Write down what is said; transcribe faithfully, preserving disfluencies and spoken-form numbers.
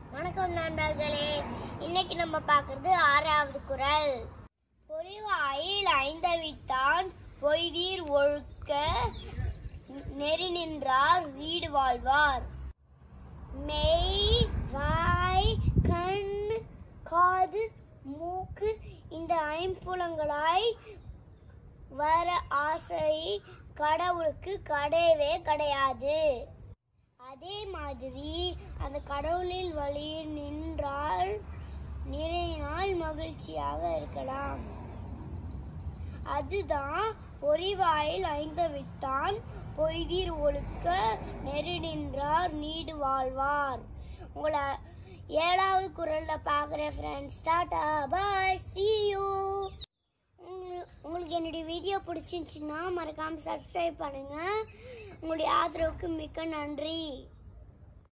வணக்கம் நண்பர்களே, இன்னைக்கு நம்ம பார்க்கிறது ஆறாவது குறள். பொறிவாயில் ஐந்தவித்தான் பொய்தீர் ஒழுக்க நெறி நின்றார் வீடு வாழ்வார். மெய், வாய், கண், காது, மூக்கு இந்த ஐம்புலங்களாய் வர ஆசை கடவுளுக்கு கிடையவே கிடையாது. அதே மாதிரி அந்த கடவுளில் வழி நின்றால் நிறைய நாள் மகிழ்ச்சியாக இருக்கலாம். அதுதான் பொறிவாயில் ஐந்தவித்தான் பொய்தீர் ஒழுக்க நெறி நின்றார் நீடு வாழ்வார். உங்களை ஏழாவது குறள்ல பார்க்குறேன் friends. Tata, bye, see you. உங்களுக்கு என்னுடைய வீடியோ பிடிச்சிருந்துச்சுன்னா மறக்காமல் சப்ஸ்கிரைப் பண்ணுங்கள். உங்களுடைய ஆதரவுக்கு மிக்க நன்றி.